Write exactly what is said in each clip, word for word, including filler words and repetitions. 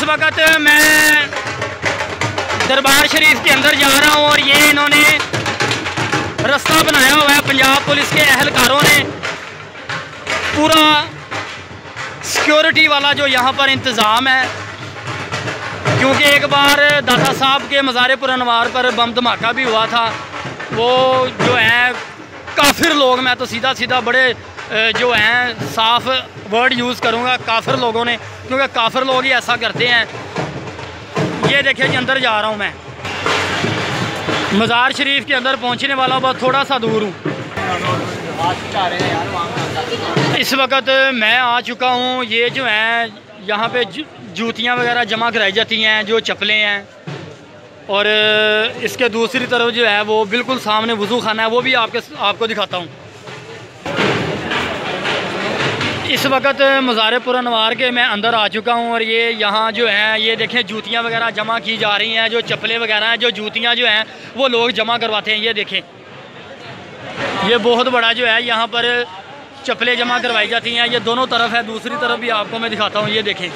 वक्त मैं दरबार शरीफ के अंदर जा रहा हूँ और ये इन्होंने रास्ता बनाया हुआ है, पंजाब पुलिस के एहलकारों ने पूरा सिक्योरिटी वाला जो यहाँ पर इंतज़ाम है, क्योंकि एक बार दाता साहब के मज़ार अनवार पर बम धमाका भी हुआ था। वो जो है काफिर लोग, मैं तो सीधा सीधा बड़े जो हैं साफ वर्ड यूज़ करूँगा, काफिर लोगों ने, क्योंकि काफिर लोग ही ऐसा करते हैं। ये देखिए जी, अंदर जा रहा हूँ मैं, मज़ार शरीफ के अंदर पहुँचने वाला हूँ, बस थोड़ा सा दूर हूँ। इस वक्त मैं आ चुका हूँ। ये जो है यहाँ पे जूतियाँ वगैरह जमा कराई जाती हैं, जो चप्पलें हैं, और इसके दूसरी तरफ जो है वो बिल्कुल सामने वज़ू खाना है, वो भी आपके आपको दिखाता हूँ। इस वक्त मज़ार पुरअनवार के मैं अंदर आ चुका हूँ और ये यहाँ जो है ये देखें जूतियाँ वगैरह जमा की जा रही हैं, जो चप्पलें वगैरह हैं, जो जूतियाँ जो हैं वो लोग जमा करवाते हैं। ये देखें, ये बहुत बड़ा जो है यहाँ पर चप्पलें जमा करवाई जाती हैं। ये दोनों तरफ है, दूसरी तरफ भी आपको मैं दिखाता हूँ। ये देखें,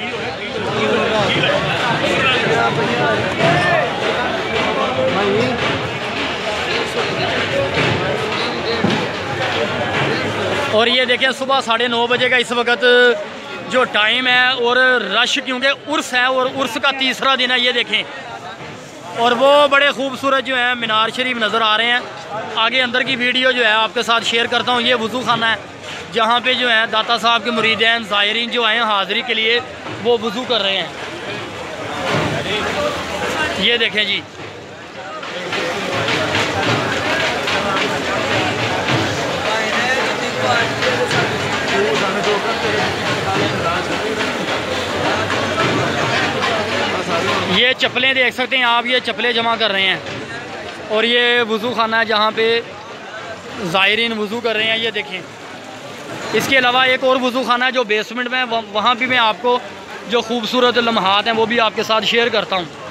और ये देखें सुबह साढ़े नौ बजे का इस वक्त जो टाइम है, और रश क्योंकि उर्स है और उर्स का तीसरा दिन है। ये देखें, और वो बड़े खूबसूरत जो है मीनार शरीफ नज़र आ रहे हैं। आगे अंदर की वीडियो जो है आपके साथ शेयर करता हूँ। ये वज़ू खाना है जहाँ पे जो है दाता साहब के मुरीदैन ज़ायरीन जो आए हैं हाज़िरी के लिए, वो वज़ू कर रहे हैं। ये देखें जी, ये चप्पलें देख सकते हैं आप, ये चप्पलें जमा कर रहे हैं, और ये वज़ू खाना है जहाँ पे ज़ायरीन वज़ू कर रहे हैं। ये देखें, इसके अलावा एक और वज़ू खाना है जो बेसमेंट में, वहाँ भी मैं आपको जो खूबसूरत लम्हात हैं वो भी आपके साथ शेयर करता हूँ।